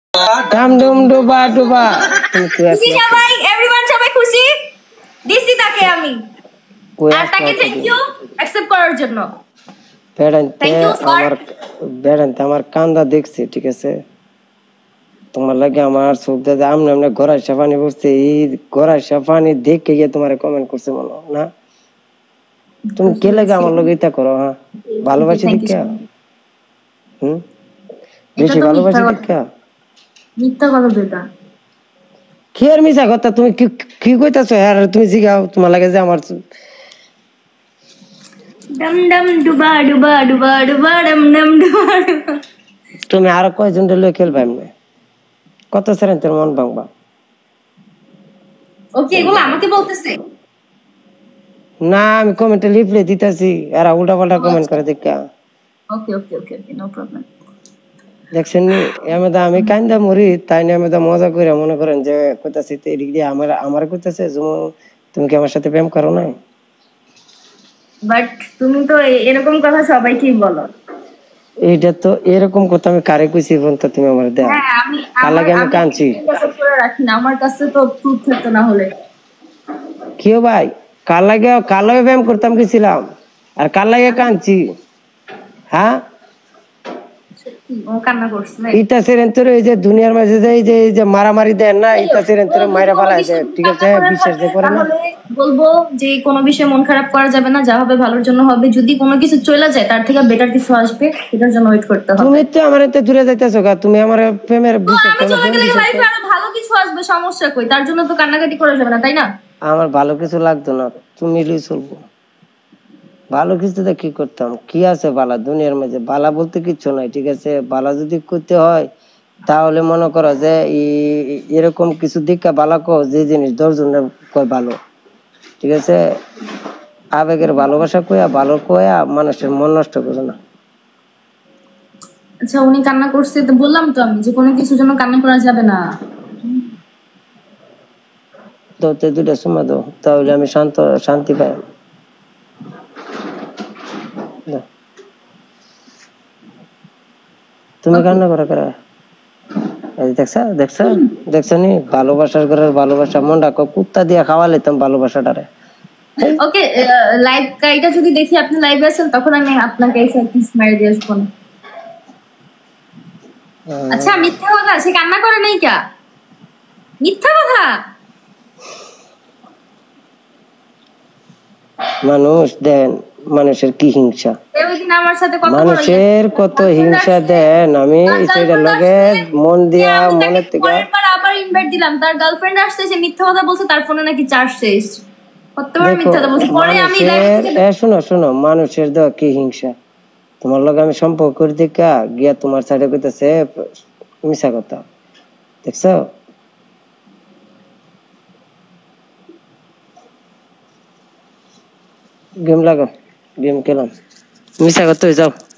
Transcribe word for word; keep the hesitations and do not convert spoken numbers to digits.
ডাম ডুম ডুবা ডুবা খুশি সবাই, এভরিওয়ান সবাই খুশি। দিছি তাকে আমি আর তাকে থ্যাংক ইউ অ্যাকসেপ্ট করার জন্য। বেড়াইতে আমার বেড়াইতে আমার কান্দা দেখছি, ঠিক আছে? তোমার লাগে আমার চোখ দাদা আমনে আমনে গড়াই সাফানি পড়ছে, এই গড়াই সাফানি দেখে গিয়ে তোমার কমেন্ট করছে মনে না? তুমি কে লাগে আমার লগে এটা করো? হ্যাঁ, ভালোবাসি দীক্ষা। হুম, বেশি ভালোবাসি দীক্ষা। মিথ্যা কথা দুইটা। কি আর মিছা কথা? তুমি কি কি কইতাছো? হ্যাঁ তুমি জিগাও, তোমার লাগে যে আমার ডম ডম ডুবা ডুবা ডুবা ডুবা ডম ডম ডুবা। তুমি আর কয়জন লয়ে খেলবা? এমনি কত সেরেন তোর মন ভাঙবা? ওকে, এগুলো আমাকে বলতেছে না, আমি কমেন্টে লিখলে দিতাছি, এরা উল্টা পাল্টা কমেন্ট করে দেখা। Okay okay okay okay, no problem. দেখছেন নি এমদা আমি কান্দা মরি, তাই না এমদা মজা করে মনে করেন যে কইতাছি এদিক দিয়ে আমার আমার কইতাছে তুমি কি আমার সাথে প্রেম করো না? বাট তুমি তো এরকম কথা সবাইকেই বলো। এইটা তো এরকম কথা আমি কারে কইছি বল তো? তুমি আমার দেয়া হ্যাঁ, আমি কার লাগে আমি কাঁদছি করে রাখি না, আমার কাছে তো প্রুফ থাকতো না হলে। কেউ ভাই কার লাগে কার লাগে প্রেম করতাম গেছিলাম আর কার লাগে কাঁদছি? হ্যাঁ, কান্না করছে ইটা সেরেন্তর এই যে দুনিয়ার মাঝে যে এই যে এই যে মারামারি দেন না, ইটা সেরেন্তর মাইরা ফালায় দেয়, ঠিক আছে? বিশ্বাস যে করে না, বলবো যে কোনো বিষয়ে মন খারাপ করা যাবে না, যা হবে ভালোর জন্য হবে। যদি কোনো কিছু চলে যায় তার থেকে বেটার কিছু আসবে, এটার জন্য ওয়েট করতে হবে। তুমি তো আমার এতে দূরে যাইতেছো গা, তুমি আমার প্রেমের বিষয় আমি চলে গেলে লাইফে আরো ভালো কিছু আসবে, সমস্যা কই? তার জন্য তো কান্নাকাটি করা যাবে না, তাই না? আমার ভালো কিছু লাগতো না, তুমি লই চলবো। ভালো কিছুতে কি করতাম? কি আছে বালা দুনিয়ার মাঝে? বালা বলতে কিচ্ছু নাই, ঠিক আছে? বালা যদি করতে হয় তাহলে মনে করো যে এরকম কিছু দিকটা বালা কো যে জিনিস দশজনের কয় ভালো, ঠিক আছে? আবেগের ভালোবাসা কয়া ভালো কয়া মানুষের মন নষ্ট করে না। আচ্ছা, উনি কান্না করছে তো বললাম তো আমি যে কোনো কিছুর জন্য কান্না করা যাবে না। তো দুইটা সময় দাও, তাহলে আমি শান্ত শান্তি পাই। তুমি কান্না করা করা দেখছা দেখছা দেখছো নি? ভালোবাসার ঘরের ভালোবাসা মনটা কুত্তা দিয়ে খাওয়া লেতাম ভালোবাসাটারে। ওকে, লাইভ কাইটা যদি দেখি আপনি লাইভে আছেন তখন আমি আপনাকে এসে কিস মেরে দিয়ে আসবো। আচ্ছা, মিথ্যা কথা, সে কান্না করে নাই কা? মিথ্যা কথা। মানুষ দেন, মানুষের কি হিংসা, মানুষের কত হিংসা দেন। আমি সেটার লগে মন দিয়া মনের থেকে আবার ইনভাইট দিলাম, তার গার্লফ্রেন্ড আসছে, সে মিথ্যা কথা বলছে, তার ফোনে নাকি চার্জ শেষ। কতবার মিথ্যা কথা বলছে। পরে আমি শোনো শোনো মানুষের দেওয়া কি হিংসা। তোমার লগে আমি সম্পর্ক করে দেখা গিয়া তোমার সাইডে কইতাছে মিছা কথা, দেখছো? গেম লাগো, গেম খেলাম, মিছা কথা হয়ে যাও।